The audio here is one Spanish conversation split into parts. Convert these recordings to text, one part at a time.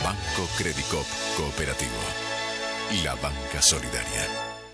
Banco Credicop Cooperativo. La banca solidaria.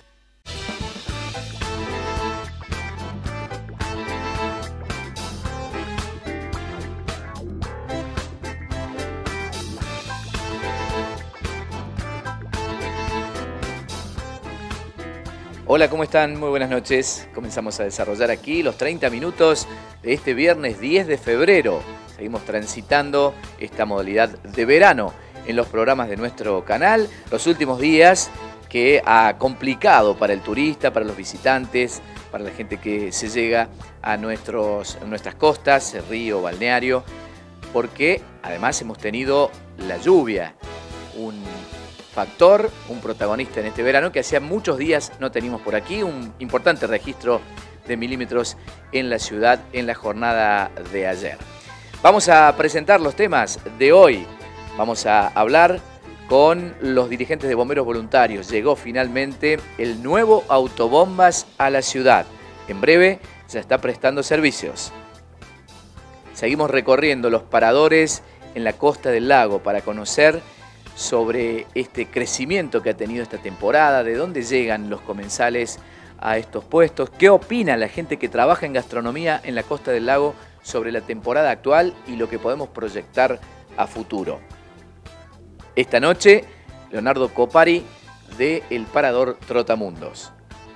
Hola, ¿cómo están? Muy buenas noches. Comenzamos a desarrollar aquí los 30 minutos de este viernes 10 de febrero. Seguimos transitando esta modalidad de verano en los programas de nuestro canal. Los últimos días que ha complicado para el turista, para los visitantes, para la gente que se llega a nuestras costas, el río, balneario, porque además hemos tenido la lluvia, un factor, un protagonista en este verano que hacía muchos días no teníamos por aquí, un importante registro de milímetros en la ciudad en la jornada de ayer. Vamos a presentar los temas de hoy, vamos a hablar con los dirigentes de bomberos voluntarios. Llegó finalmente el nuevo autobombas a la ciudad, en breve ya está prestando servicios. Seguimos recorriendo los paradores en la costa del lago para conocer sobre este crecimiento que ha tenido esta temporada, de dónde llegan los comensales a estos puestos, qué opina la gente que trabaja en gastronomía en la Costa del Lago sobre la temporada actual y lo que podemos proyectar a futuro. Esta noche, Leonardo Copari de El Parador Trotamundos.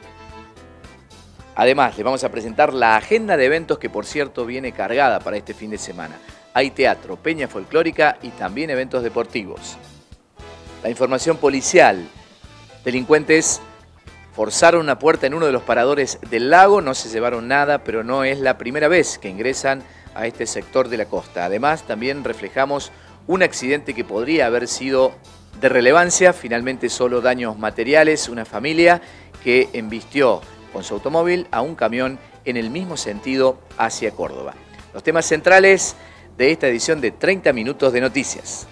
Además, les vamos a presentar la agenda de eventos que, por cierto, viene cargada para este fin de semana. Hay teatro, peña folclórica y también eventos deportivos. La información policial. Delincuentes forzaron una puerta en uno de los paradores del lago, no se llevaron nada, pero no es la primera vez que ingresan a este sector de la costa. Además, también reflejamos un accidente que podría haber sido de relevancia, finalmente solo daños materiales, una familia que embistió con su automóvil a un camión en el mismo sentido hacia Córdoba. Los temas centrales de esta edición de 30 minutos de noticias.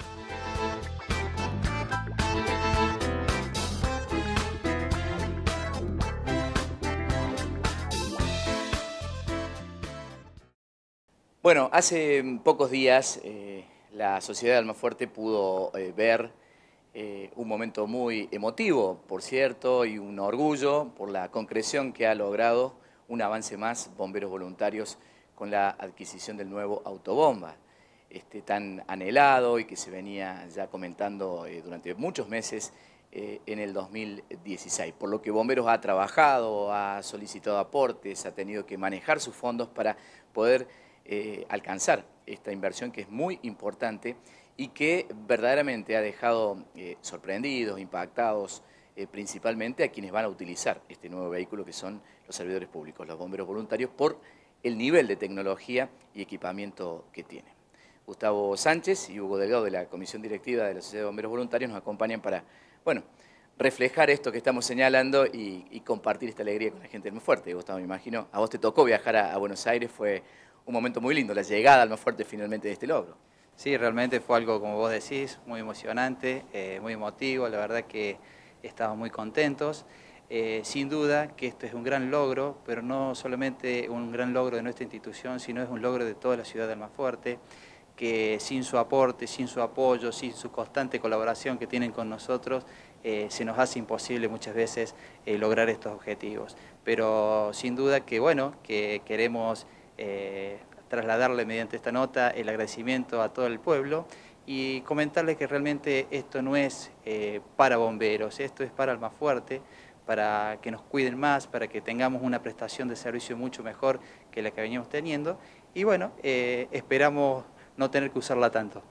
Bueno, hace pocos días la sociedad de Almafuerte pudo ver un momento muy emotivo, por cierto, y un orgullo por la concreción que ha logrado un avance más Bomberos Voluntarios con la adquisición del nuevo autobomba, tan anhelado y que se venía ya comentando durante muchos meses en el 2016. Por lo que Bomberos ha trabajado, ha solicitado aportes, ha tenido que manejar sus fondos para poder alcanzar esta inversión que es muy importante y que verdaderamente ha dejado sorprendidos, impactados, principalmente a quienes van a utilizar este nuevo vehículo, que son los servidores públicos, los bomberos voluntarios, por el nivel de tecnología y equipamiento que tienen. Gustavo Sánchez y Hugo Delgado de la Comisión Directiva de la Sociedad de Bomberos Voluntarios nos acompañan para, bueno, reflejar esto que estamos señalando y compartir esta alegría con la gente de Almafuerte. Gustavo, me imagino, a vos te tocó viajar a Buenos Aires, fue un momento muy lindo, la llegada a Almafuerte finalmente de este logro. Sí, realmente fue algo, como vos decís, muy emocionante, muy emotivo, la verdad que estamos muy contentos. Sin duda que esto es un gran logro, pero no solamente un gran logro de nuestra institución, sino es un logro de toda la ciudad de Almafuerte, que sin su aporte, sin su apoyo, sin su constante colaboración que tienen con nosotros, se nos hace imposible muchas veces lograr estos objetivos. Pero sin duda que, bueno, que queremos trasladarle mediante esta nota el agradecimiento a todo el pueblo y comentarles que realmente esto no es para bomberos, esto es para Almafuerte, para que nos cuiden más, para que tengamos una prestación de servicio mucho mejor que la que veníamos teniendo y bueno, esperamos no tener que usarla tanto.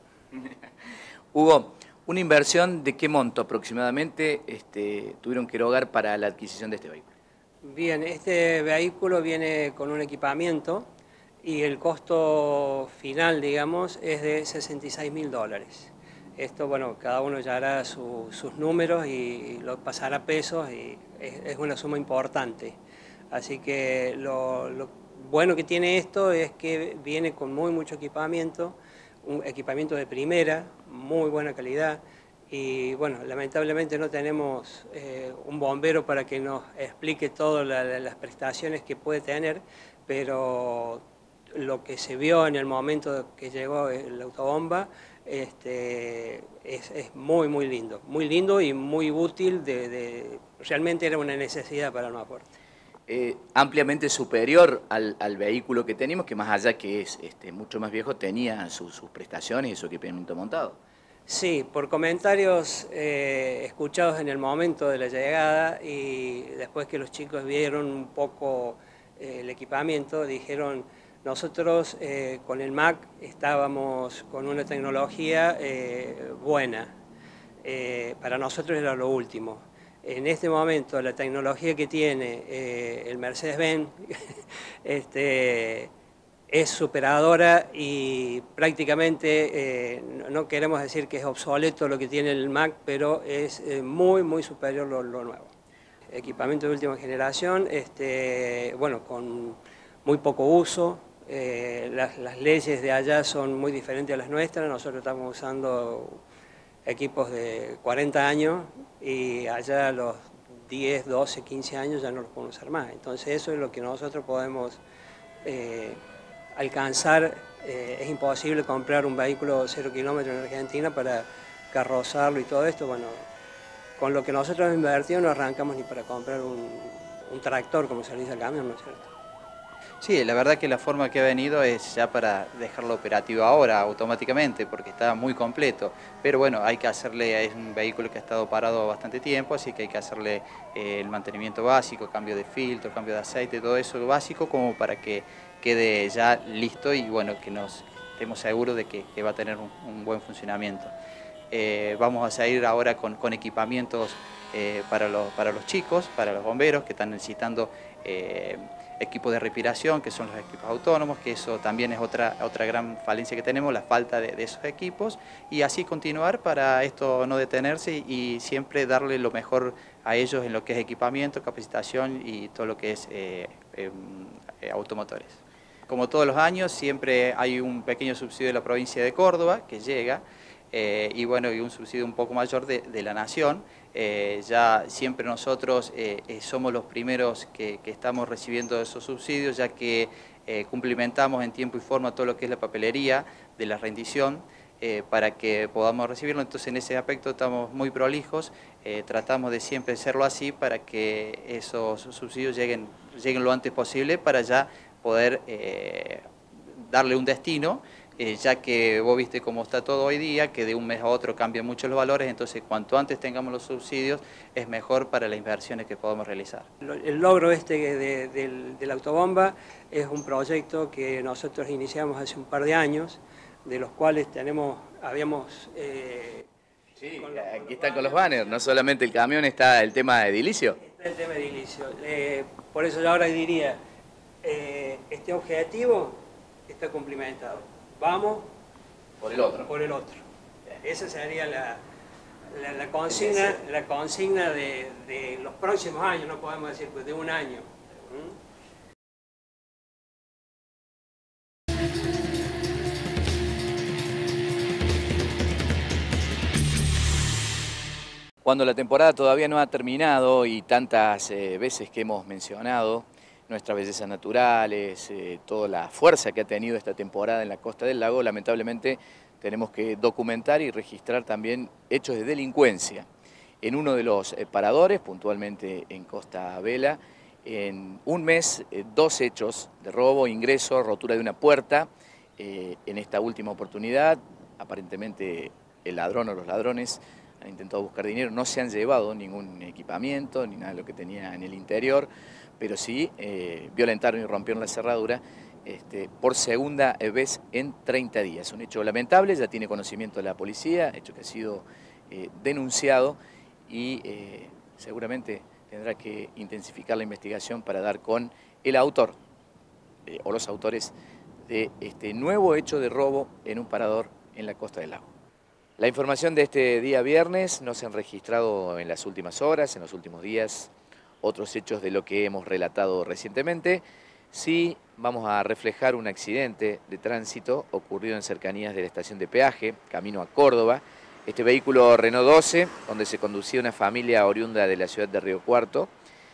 Hugo, ¿una inversión de qué monto aproximadamente tuvieron que erogar para la adquisición de este vehículo? Bien, este vehículo viene con un equipamiento y el costo final, digamos, es de $66.000. Esto, bueno, cada uno ya hará sus números y lo pasará a pesos y es una suma importante. Así que lo bueno que tiene esto es que viene con mucho equipamiento, un equipamiento de primera, muy buena calidad. Y bueno, lamentablemente no tenemos un bombero para que nos explique todas las prestaciones que puede tener, pero lo que se vio en el momento que llegó la autobomba es muy lindo y muy útil, realmente era una necesidad para Nueva Puerto. Ampliamente superior al vehículo que tenemos, que más allá que es mucho más viejo, tenía sus prestaciones y su equipamiento montado. Sí, por comentarios escuchados en el momento de la llegada y después que los chicos vieron un poco el equipamiento, dijeron, nosotros con el Mac estábamos con una tecnología buena, para nosotros era lo último. En este momento la tecnología que tiene el Mercedes-Benz es superadora y prácticamente, no queremos decir que es obsoleto lo que tiene el Mac, pero es muy superior lo nuevo. Equipamiento de última generación, bueno, con muy poco uso. Las leyes de allá son muy diferentes a las nuestras. Nosotros estamos usando equipos de 40 años y allá a los 10, 12, 15 años ya no los podemos usar más. Entonces eso es lo que nosotros podemos alcanzar. Es imposible comprar un vehículo 0 kilómetros en Argentina para carrozarlo y todo esto. Bueno, con lo que nosotros hemos invertido no arrancamos ni para comprar un tractor, como se le dice al camión, ¿no es cierto? Sí, la verdad que la forma que ha venido es ya para dejarlo operativo ahora, automáticamente, porque está muy completo. Pero bueno, hay que hacerle, es un vehículo que ha estado parado bastante tiempo, así que hay que hacerle el mantenimiento básico, cambio de filtro, cambio de aceite, todo eso básico, como para que quede ya listo y bueno, que nos estemos seguros de que va a tener un buen funcionamiento. Vamos a salir ahora con equipamientos para los chicos, para los bomberos que están necesitando equipos de respiración, que son los equipos autónomos, que eso también es otra gran falencia que tenemos, la falta de esos equipos, y así continuar para esto no detenerse y siempre darle lo mejor a ellos en lo que es equipamiento, capacitación y todo lo que es automotores. Como todos los años, siempre hay un pequeño subsidio de la provincia de Córdoba que llega, y bueno, y un subsidio un poco mayor de la Nación. Ya siempre nosotros somos los primeros que estamos recibiendo esos subsidios, ya que cumplimentamos en tiempo y forma todo lo que es la papelería de la rendición para que podamos recibirlo. Entonces en ese aspecto estamos muy prolijos, tratamos de siempre hacerlo así para que esos subsidios lleguen lo antes posible para ya poder darle un destino. Ya que vos viste cómo está todo hoy día, que de un mes a otro cambian mucho los valores, entonces cuanto antes tengamos los subsidios es mejor para las inversiones que podamos realizar. El logro de la autobomba es un proyecto que nosotros iniciamos hace un par de años, de los cuales habíamos... Sí, aquí están con los banners, no solamente el camión, está el tema de edilicio. Está el tema de edilicio, por eso yo ahora diría, este objetivo está cumplimentado. Vamos por el otro. Por el otro. Esa sería la consigna de los próximos años, no podemos decir pues de un año. Cuando la temporada todavía no ha terminado y tantas veces que hemos mencionado nuestras bellezas naturales, toda la fuerza que ha tenido esta temporada en la Costa del Lago, lamentablemente tenemos que documentar y registrar también hechos de delincuencia. En uno de los paradores, puntualmente en Costa Vela, en un mes, 2 hechos de robo, ingreso, rotura de una puerta. En esta última oportunidad, aparentemente el ladrón o los ladrones han intentado buscar dinero, no se han llevado ningún equipamiento ni nada de lo que tenía en el interior, pero sí violentaron y rompieron la cerradura por segunda vez en 30 días. Un hecho lamentable, ya tiene conocimiento de la policía, hecho que ha sido denunciado y seguramente tendrá que intensificar la investigación para dar con el autor o los autores de este nuevo hecho de robo en un parador en la Costa del Lago. La información de este día viernes no se han registrado en las últimas horas, en los últimos días, otros hechos de lo que hemos relatado recientemente. Sí vamos a reflejar un accidente de tránsito ocurrido en cercanías de la estación de peaje, camino a Córdoba. Este vehículo Renault 12, donde se conducía una familia oriunda de la ciudad de Río Cuarto,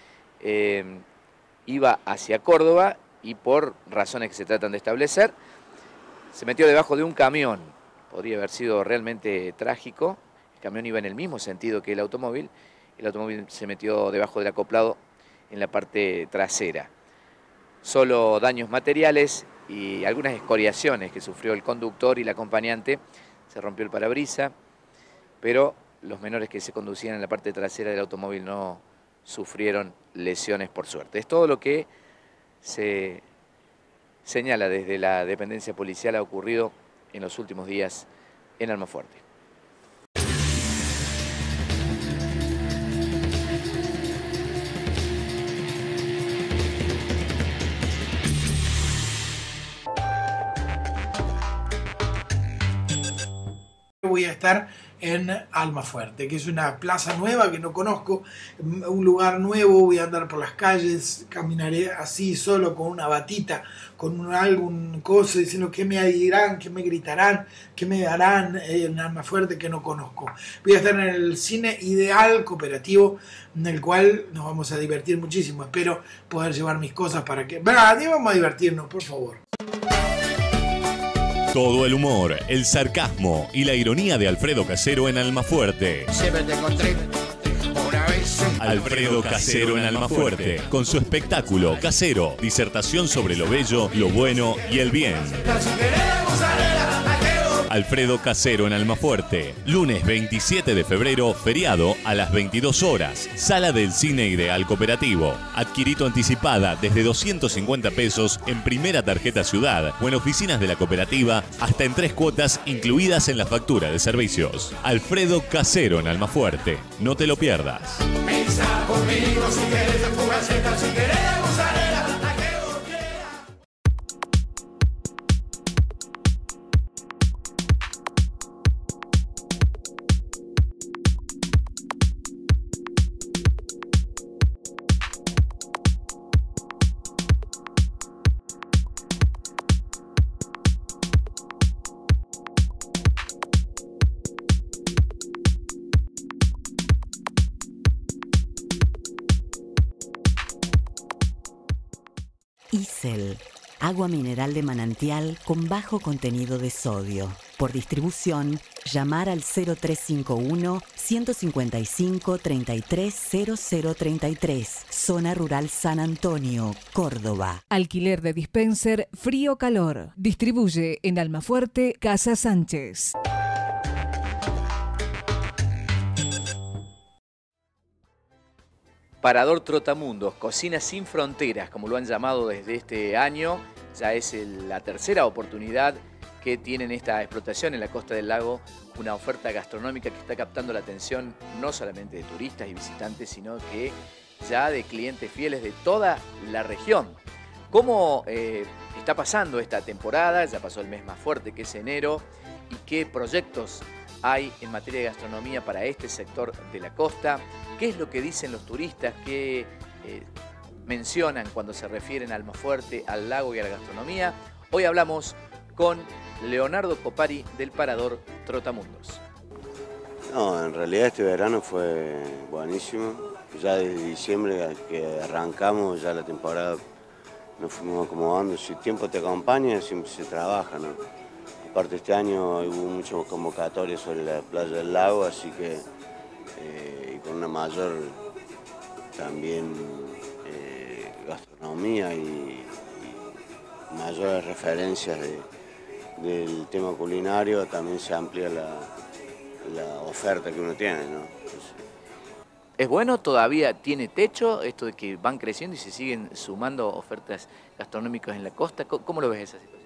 iba hacia Córdoba y por razones que se tratan de establecer, se metió debajo de un camión. podría haber sido realmente trágico. El camión iba en el mismo sentido que el automóvil se metió debajo del acoplado en la parte trasera. Solo daños materiales y algunas escoriaciones que sufrió el conductor y el acompañante. Se rompió el parabrisas, pero los menores que se conducían en la parte trasera del automóvil no sufrieron lesiones por suerte. Es todo lo que se señala desde la dependencia policial ha ocurrido en los últimos días en Almafuerte. Voy a estar en Almafuerte, que es una plaza nueva que no conozco, un lugar nuevo. Voy a andar por las calles, caminaré así solo con una batita, con algún coso, diciendo qué me dirán, qué me gritarán, qué me darán en Almafuerte que no conozco. Voy a estar en el Cine Ideal Cooperativo, en el cual nos vamos a divertir muchísimo. Espero poder llevar mis cosas para que... vamos a divertirnos, por favor. Todo el humor, el sarcasmo y la ironía de Alfredo Casero en Almafuerte. Siempre te encontré una vez. Alfredo Casero en Almafuerte, con su espectáculo Casero, disertación sobre lo bello, lo bueno y el bien. Alfredo Casero en Almafuerte, lunes 27 de febrero, feriado, a las 22 horas, sala del Cine Ideal Cooperativo. Adquirito anticipada desde 250 pesos en primera tarjeta Ciudad o en oficinas de la cooperativa, hasta en 3 cuotas incluidas en la factura de servicios. Alfredo Casero en Almafuerte, no te lo pierdas. Pensa conmigo si quieres de fugaceta, si quieres de gusarela, la que vos quieras. Isel, agua mineral de manantial con bajo contenido de sodio. Por distribución, llamar al 0351-155-330033, Zona Rural San Antonio, Córdoba. Alquiler de dispenser frío-calor. Distribuye en Almafuerte, Casa Sánchez. Parador Trotamundos, cocina sin fronteras, como lo han llamado desde este año. Ya es la tercera oportunidad que tienen esta explotación en la costa del lago, una oferta gastronómica que está captando la atención no solamente de turistas y visitantes, sino que ya de clientes fieles de toda la región. ¿Cómo está pasando esta temporada? Ya pasó el mes más fuerte, que es enero, y qué proyectos hay en materia de gastronomía para este sector de la costa. ¿Qué es lo que dicen los turistas? ¿Qué mencionan cuando se refieren a Almafuerte, al lago y a la gastronomía? Hoy hablamos con Leonardo Copari del Parador Trotamundos. No, en realidad este verano fue buenísimo. Ya desde diciembre que arrancamos ya la temporada nos fuimos acomodando. Si el tiempo te acompaña, siempre se trabaja, ¿no? Aparte este año hubo muchas convocatorias sobre la playa del lago, así que y con una mayor también gastronomía y mayores referencias del tema culinario, también se amplía la oferta que uno tiene, ¿no? Entonces, ¿es bueno? ¿Todavía tiene techo esto de que van creciendo y se siguen sumando ofertas gastronómicas en la costa? ¿Cómo lo ves esa situación?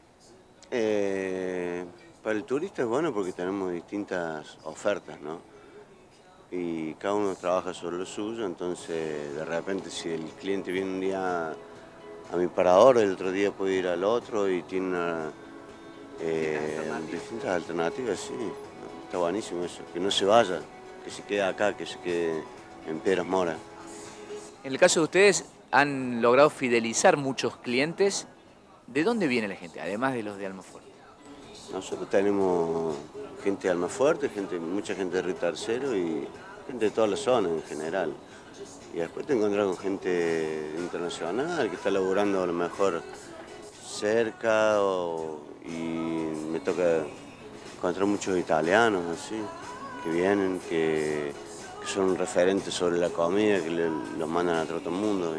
Para el turista es bueno porque tenemos distintas ofertas, ¿no? Y cada uno trabaja sobre lo suyo, entonces de repente si el cliente viene un día a mi parador, el otro día puede ir al otro y tiene distintas alternativas, sí. Está buenísimo eso, que no se vaya, que se quede acá, que se quede en Piedras Moras. En el caso de ustedes, han logrado fidelizar muchos clientes. ¿De dónde viene la gente, además de los de Almafuerte? Nosotros tenemos gente de Almafuerte, mucha gente de Río Tercero y gente de toda la zona en general. Y después te encontrás con gente internacional que está laburando a lo mejor cerca y me toca encontré muchos italianos así, que vienen, que son referentes sobre la comida, que los mandan a todo el mundo,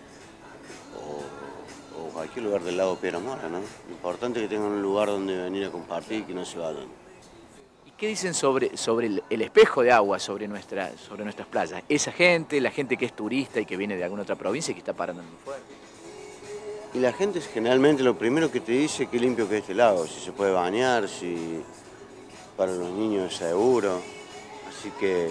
o cualquier lugar del lago Piedras Moras, ¿no? Lo importante es que tengan un lugar donde venir a compartir y que no se vayan. ¿Y qué dicen sobre el espejo de agua sobre nuestras playas? Esa gente, la gente que es turista y que viene de alguna otra provincia y que está parando en el fuerte. Y la gente generalmente lo primero que te dice es qué limpio que es este lago, si se puede bañar, si para los niños es seguro. Así que,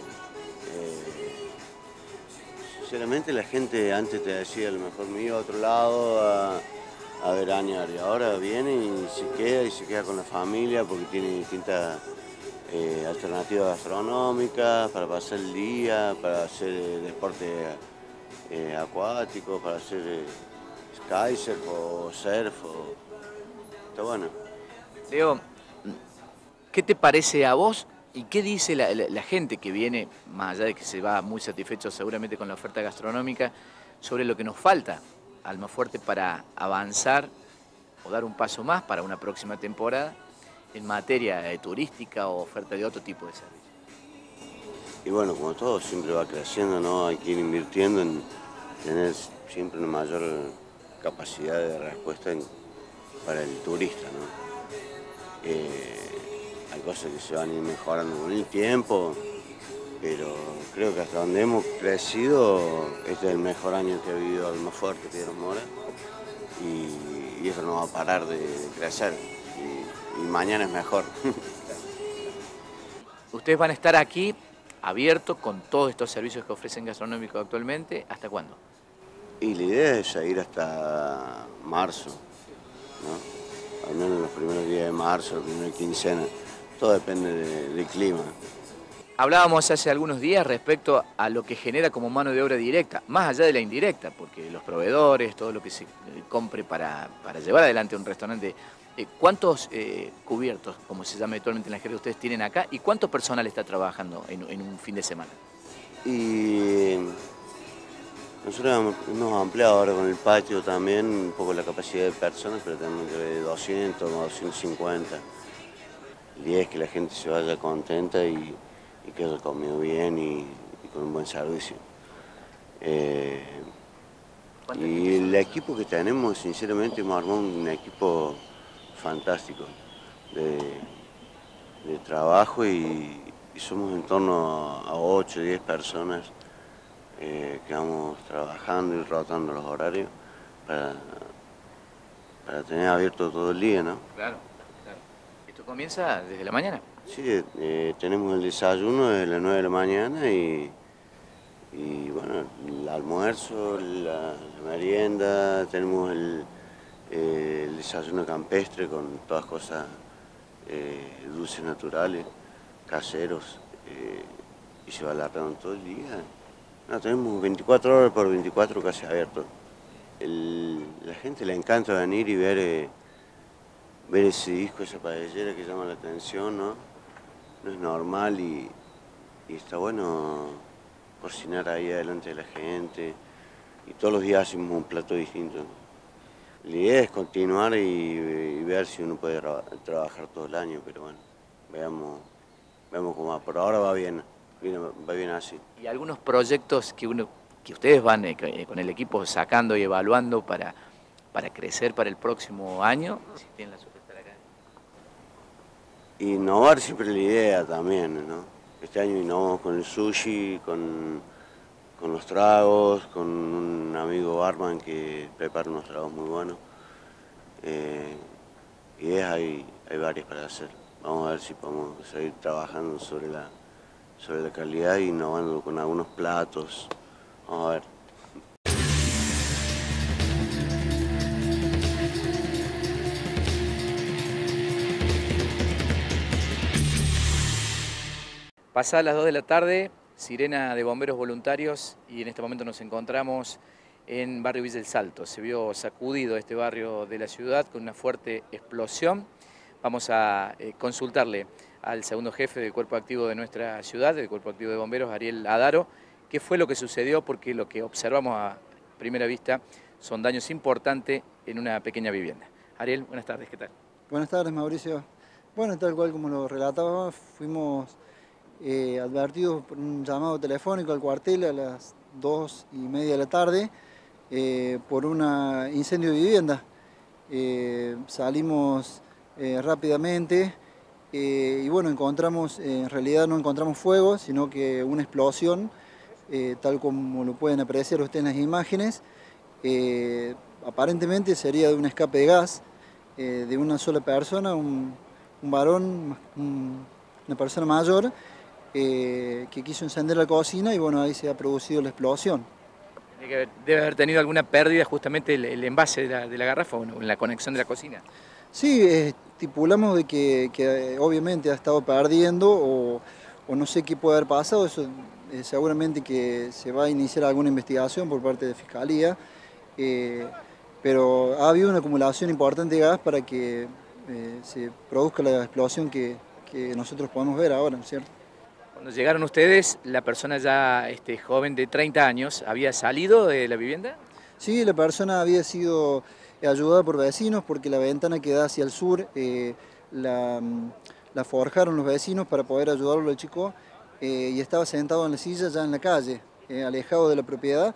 sinceramente la gente antes te decía a lo mejor me iba a otro lado a veranear y ahora viene y se queda con la familia porque tiene distintas alternativas gastronómicas para pasar el día, para hacer deporte acuático, para hacer kitesurf o surf. Está bueno. Leo, ¿qué te parece a vos y qué dice la gente que viene, más allá de que se va muy satisfecho seguramente con la oferta gastronómica, sobre lo que nos falta a Almafuerte para avanzar o dar un paso más para una próxima temporada en materia turística o oferta de otro tipo de servicios? Y bueno, como todo siempre va creciendo, ¿no? Hay que ir invirtiendo en tener siempre una mayor capacidad de respuesta para el turista, ¿no? Hay cosas que se van a ir mejorando con el tiempo, pero creo que hasta donde hemos crecido, este es el mejor año que ha vivido Almafuerte, Piedras Moras, y eso no va a parar de crecer, y mañana es mejor. Ustedes van a estar aquí abiertos con todos estos servicios que ofrecen gastronómicos actualmente, ¿hasta cuándo? Y la idea es ir hasta marzo, ¿no? Al menos los primeros días de marzo, la primera quincena. Todo depende del clima. Hablábamos hace algunos días respecto a lo que genera como mano de obra directa, más allá de la indirecta, porque los proveedores, todo lo que se compre para llevar adelante un restaurante. ¿Cuántos cubiertos, como se llama habitualmente en la jerga, ustedes tienen acá y cuánto personal está trabajando en un fin de semana? Y nosotros hemos ampliado ahora con el patio también un poco la capacidad de personas, pero tenemos de 200 o 250. La idea es que la gente se vaya contenta y que haya comido bien y con un buen servicio. Y el equipo que tenemos, sinceramente, hemos armado un equipo fantástico de trabajo y somos en torno a 8 o 10 personas que vamos trabajando y rotando los horarios para tener abierto todo el día, ¿no? Claro. ¿Esto comienza desde la mañana? Sí, tenemos el desayuno de las 9 de la mañana y bueno, el almuerzo, la merienda, tenemos el desayuno campestre con todas cosas dulces naturales, caseros, y se va alargando todo el día. No, tenemos 24 horas por 24 casi abiertos. La gente le encanta venir y ver ese disco, esa paellera que llama la atención, ¿no? No es normal y está bueno cocinar ahí adelante de la gente y todos los días hacemos un plato distinto. La idea es continuar y ver si uno puede trabajar todo el año, pero bueno, veamos cómo va. Por ahora va bien así. ¿Y algunos proyectos que ustedes van con el equipo sacando y evaluando para crecer para el próximo año? Si tienen la suerte de estar acá. Innovar siempre es la idea también, ¿no? Este año innovamos con el sushi, con los tragos, con un amigo barman que prepara unos tragos muy buenos. Ideas hay varias para hacer. Vamos a ver si podemos seguir trabajando sobre la calidad e innovando con algunos platos. Vamos a ver. Pasadas las 2 de la tarde, sirena de bomberos voluntarios y en este momento nos encontramos en barrio Villa El Salto. Se vio sacudido este barrio de la ciudad con una fuerte explosión. Vamos a consultarle al segundo jefe del Cuerpo Activo de nuestra ciudad, del Cuerpo Activo de Bomberos, Ariel Adaro, qué fue lo que sucedió, porque lo que observamos a primera vista son daños importantes en una pequeña vivienda. Ariel, buenas tardes, ¿qué tal? Buenas tardes, Mauricio. Bueno, tal cual como lo relataba, fuimos advertidos por un llamado telefónico al cuartel a las 2:30 de la tarde por un incendio de vivienda. Salimos rápidamente y bueno, en realidad no encontramos fuego, sino que una explosión, tal como lo pueden apreciar ustedes en las imágenes. Aparentemente sería de un escape de gas de una sola persona, un varón, una persona mayor, que quiso encender la cocina y bueno, ahí se ha producido la explosión. Debe haber tenido alguna pérdida justamente el envase de la garrafa o en la conexión de la cocina. Sí, estipulamos de que obviamente ha estado perdiendo o no sé qué puede haber pasado, eso seguramente que se va a iniciar alguna investigación por parte de Fiscalía, pero ha habido una acumulación importante de gas para que se produzca la explosión que nosotros podemos ver ahora, ¿no es cierto? Cuando llegaron ustedes, la persona ya joven de 30 años, ¿había salido de la vivienda? Sí, la persona había sido ayudada por vecinos porque la ventana que da hacia el sur la forjaron los vecinos para poder ayudarlo al chico y estaba sentado en la silla ya en la calle, alejado de la propiedad,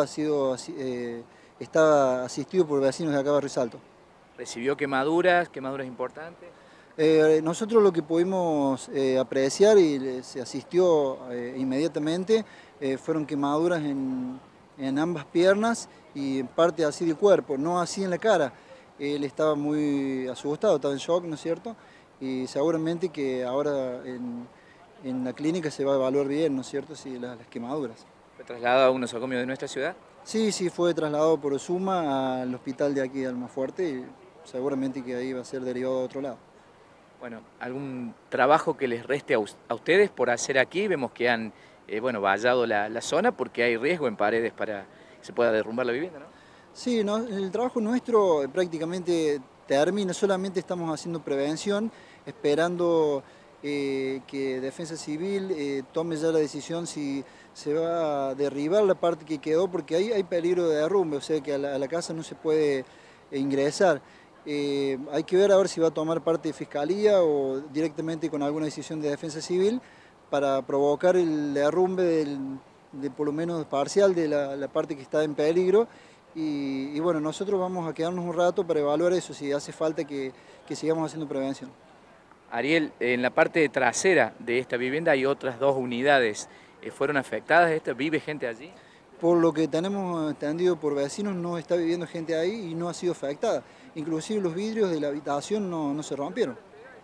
estaba asistido por vecinos de acá de Barrio Salto. ¿Recibió quemaduras importantes? Nosotros lo que pudimos apreciar y se asistió inmediatamente fueron quemaduras en ambas piernas y en parte así del cuerpo, no así en la cara. Él estaba muy asustado, estaba en shock, ¿no es cierto? Y seguramente que ahora en la clínica se va a evaluar bien, ¿no es cierto?, si las quemaduras. ¿Fue trasladado a un nosocomio de nuestra ciudad? Sí, fue trasladado por Osuma al hospital de aquí de Almafuerte y seguramente que ahí va a ser derivado a otro lado. Bueno, ¿algún trabajo que les reste a ustedes por hacer aquí? Vemos que han vallado la zona porque hay riesgo en paredes para que se pueda derrumbar la vivienda, ¿no? Sí, el trabajo nuestro prácticamente termina, solamente estamos haciendo prevención, esperando que Defensa Civil tome ya la decisión si se va a derribar la parte que quedó, porque ahí hay peligro de derrumbe, o sea que a la casa no se puede ingresar. Hay que ver a ver si va a tomar parte de Fiscalía o directamente con alguna decisión de Defensa Civil para provocar el derrumbe de por lo menos parcial de la parte que está en peligro. Y bueno, nosotros vamos a quedarnos un rato para evaluar eso, si hace falta que sigamos haciendo prevención. Ariel, en la parte trasera de esta vivienda hay otras 2 unidades. ¿Fueron afectadas? ¿Vive gente allí? Por lo que tenemos entendido por vecinos, no está viviendo gente ahí y no ha sido afectada. Inclusive los vidrios de la habitación no se rompieron.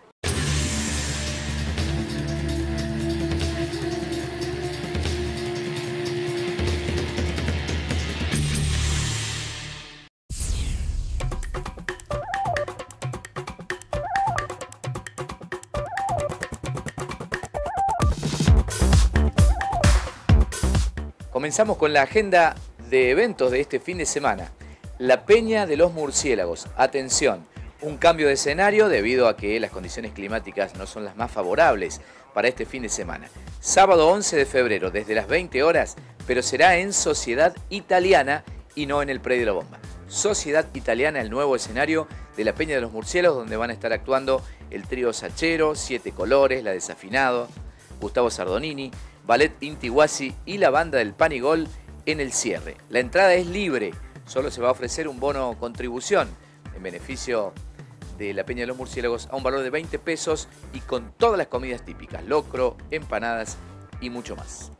Comenzamos con la agenda de eventos de este fin de semana. La Peña de los Murciélagos. Atención, un cambio de escenario debido a que las condiciones climáticas no son las más favorables para este fin de semana. Sábado 11 de febrero desde las 20 horas, pero será en Sociedad Italiana y no en el Predio de la Bomba. Sociedad Italiana, el nuevo escenario de la Peña de los Murciélagos, donde van a estar actuando el trío Sachero, 7 Colores, La Desafinado, Gustavo Sardonini, Ballet Intihuasi y la banda del Panigol en el cierre. La entrada es libre, solo se va a ofrecer un bono contribución en beneficio de la Peña de los Murciélagos a un valor de 20 pesos y con todas las comidas típicas, locro, empanadas y mucho más.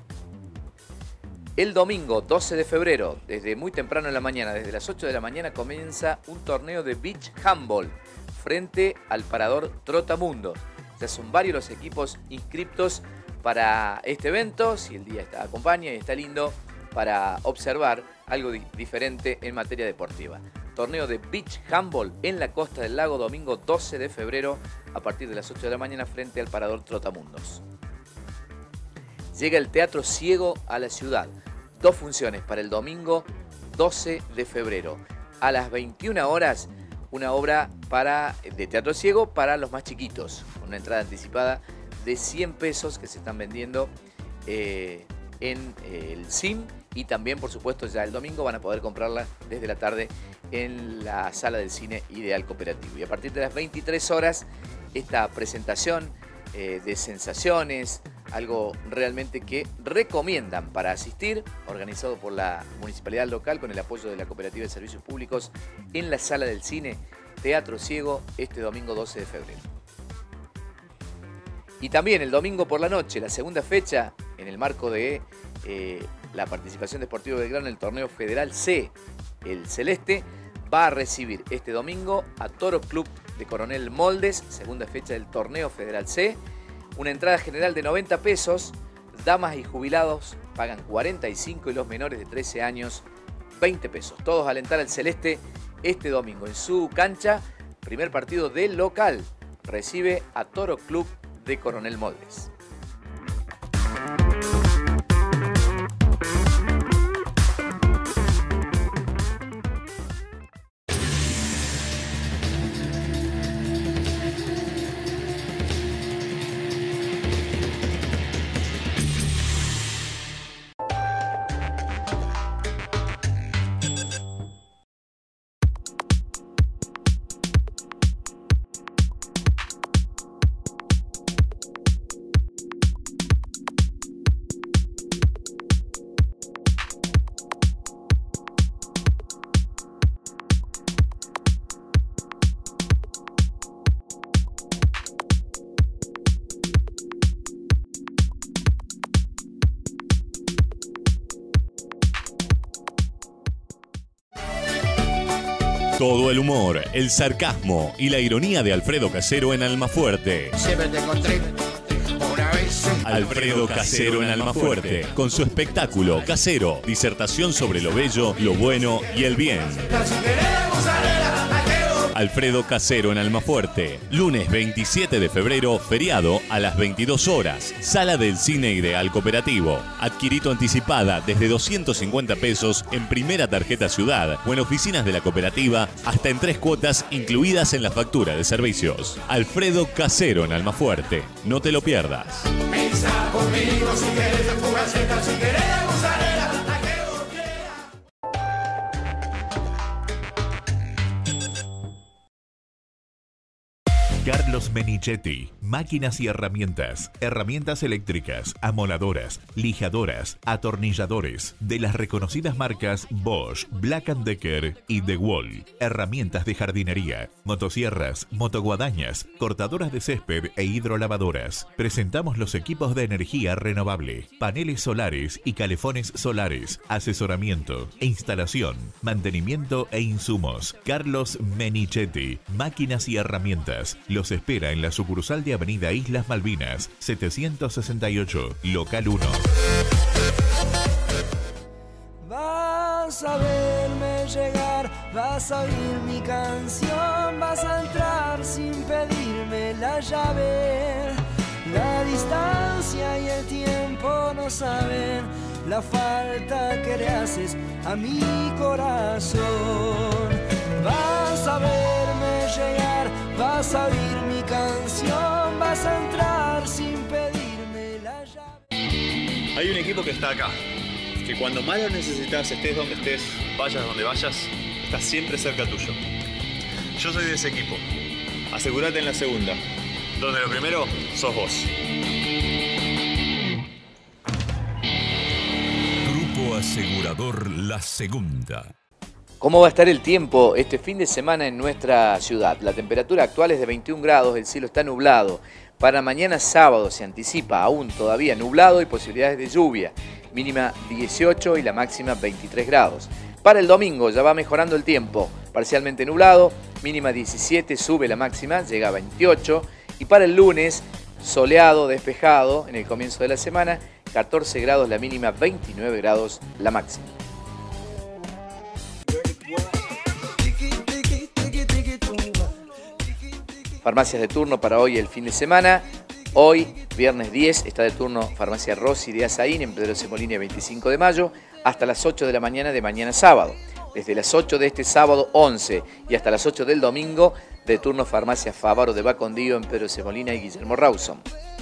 El domingo 12 de febrero, desde muy temprano en la mañana, desde las 8 de la mañana, comienza un torneo de beach handball frente al parador Trotamundos. Ya son varios los equipos inscriptos para este evento, si el día acompaña y está lindo para observar algo diferente en materia deportiva. Torneo de beach handball en la Costa del Lago, domingo 12 de febrero a partir de las 8 de la mañana frente al parador Trotamundos. Llega el Teatro Ciego a la ciudad. 2 funciones para el domingo 12 de febrero. A las 21 horas, una obra de Teatro Ciego para los más chiquitos, con una entrada anticipada de 100 pesos que se están vendiendo en el CIM y también, por supuesto, ya el domingo van a poder comprarla desde la tarde en la sala del cine Ideal Cooperativo. Y a partir de las 23 horas esta presentación de sensaciones, algo realmente que recomiendan para asistir, organizado por la municipalidad local con el apoyo de la Cooperativa de Servicios Públicos en la Sala del Cine Teatro Ciego este domingo 12 de febrero. Y también el domingo por la noche, la segunda fecha en el marco de la participación de Sportivo Belgrano en el torneo Federal C, el Celeste, va a recibir este domingo a Toro Club de Coronel Moldes, segunda fecha del torneo Federal C. Una entrada general de 90 pesos, damas y jubilados pagan 45 y los menores de 13 años 20 pesos. Todos a alentar al Celeste este domingo en su cancha. Primer partido del local, recibe a Toro Club de Coronel Moldes. Todo el humor, el sarcasmo y la ironía de Alfredo Casero en Almafuerte. Siempre te encontré una vez. Alfredo Casero en Almafuerte, con su espectáculo Casero, disertación sobre lo bello, lo bueno y el bien. Alfredo Casero en Almafuerte, lunes 27 de febrero, feriado a las 22 horas, Sala del Cine Ideal Cooperativo. Adquirito anticipada desde 250 pesos en primera tarjeta Ciudad o en oficinas de la cooperativa, hasta en 3 cuotas incluidas en la factura de servicios. Alfredo Casero en Almafuerte, no te lo pierdas. Pensa conmigo si querés fugaceta, si querés gusarela. Carlos Menichetti, máquinas y herramientas, herramientas eléctricas, amoladoras, lijadoras, atornilladores, de las reconocidas marcas Bosch, Black & Decker y DeWalt, herramientas de jardinería, motosierras, motoguadañas, cortadoras de césped e hidrolavadoras. Presentamos los equipos de energía renovable, paneles solares y calefones solares, asesoramiento, instalación, mantenimiento e insumos. Carlos Menichetti, máquinas y herramientas. Los espera en la sucursal de Avenida Islas Malvinas, 768, local 1. Vas a verme llegar, vas a oír mi canción, vas a entrar sin pedirme la llave. La distancia y el tiempo no saben la falta que le haces a mi corazón. Vas a verme llegar, vas a oír mi canción, vas a entrar sin pedirme la llave. Hay un equipo que está acá, que cuando más lo necesitas, estés donde estés, vayas donde vayas, está siempre cerca tuyo. Yo soy de ese equipo. Asegúrate en la segunda, donde lo primero sos vos. Grupo Asegurador La Segunda. ¿Cómo va a estar el tiempo este fin de semana en nuestra ciudad? La temperatura actual es de 21 grados, el cielo está nublado. Para mañana sábado se anticipa aún todavía nublado y posibilidades de lluvia. Mínima 18 y la máxima 23 grados. Para el domingo ya va mejorando el tiempo. Parcialmente nublado, mínima 17, sube la máxima, llega a 28. Y para el lunes, soleado, despejado en el comienzo de la semana, 14 grados la mínima, 29 grados la máxima. Farmacias de turno para hoy el fin de semana. Hoy, viernes 10, está de turno Farmacia Rossi de Azaín en Pedro Semolina 25 de mayo hasta las 8 de la mañana de mañana sábado. Desde las 8 de este sábado 11 y hasta las 8 del domingo, de turno Farmacia Favaro de Bacondío en Pedro Semolina y Guillermo Rawson.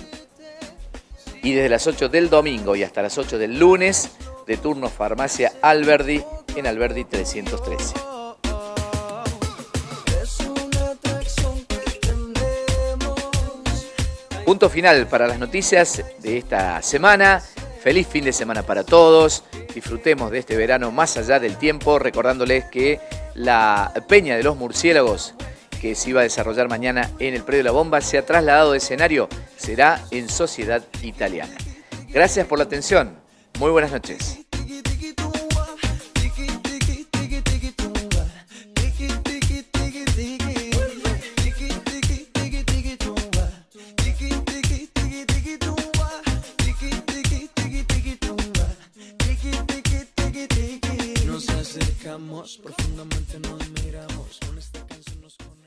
Y desde las 8 del domingo y hasta las 8 del lunes, de turno Farmacia Alberdi en Alberdi 313. Punto final para las noticias de esta semana. Feliz fin de semana para todos. Disfrutemos de este verano más allá del tiempo, recordándoles que la Peña de los Murciélagos, que se iba a desarrollar mañana en el Predio La Bomba, se ha trasladado de escenario, será en Sociedad Italiana. Gracias por la atención. Muy buenas noches. Nos acercamos, profundamente nos miramos, con esta canción nos conectamos.